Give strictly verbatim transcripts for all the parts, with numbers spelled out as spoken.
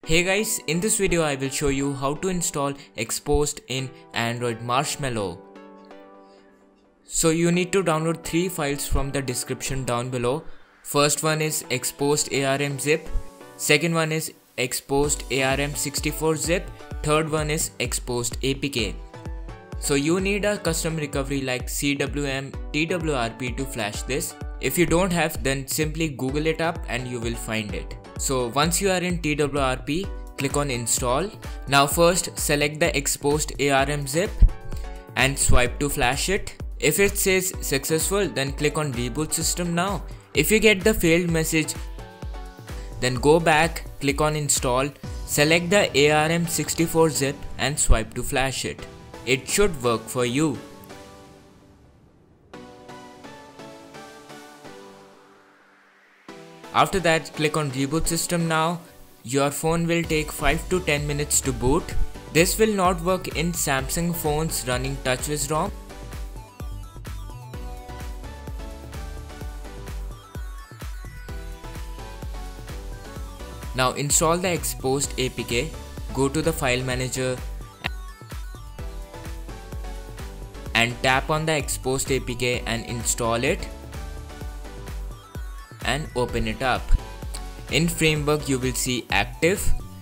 Hey guys, in this video I will show you how to install Xposed in Android Marshmallow. So you need to download three files from the description down below. First one is Xposed ARM zip, second one is Xposed ARM sixty-four zip, third one is Xposed A P K. So you need a custom recovery like C W M T W R P to flash this. If you don't have, then simply Google it up and you will find it. So once you are in T W R P, click on install. Now first select the Xposed ARM zip and swipe to flash it. If it says successful, then click on reboot system now. If you get the failed message, then go back, click on install, select the ARM sixty-four zip and swipe to flash it. It should work for you. After that, click on reboot system now. Your phone will take five to ten minutes to boot. This will not work in Samsung phones running TouchWiz ROM. Now install the Xposed A P K. Go to the file manager and tap on the Xposed A P K and install it and open it up. In framework you will see active.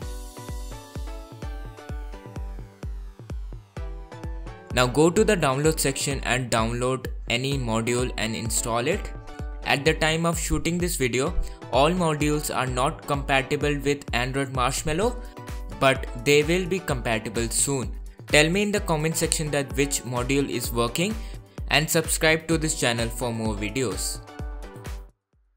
Now go to the download section and download any module and install it. At the time of shooting this video, all modules are not compatible with Android Marshmallow, but they will be compatible soon. Tell me in the comment section that which module is working and subscribe to this channel for more videos.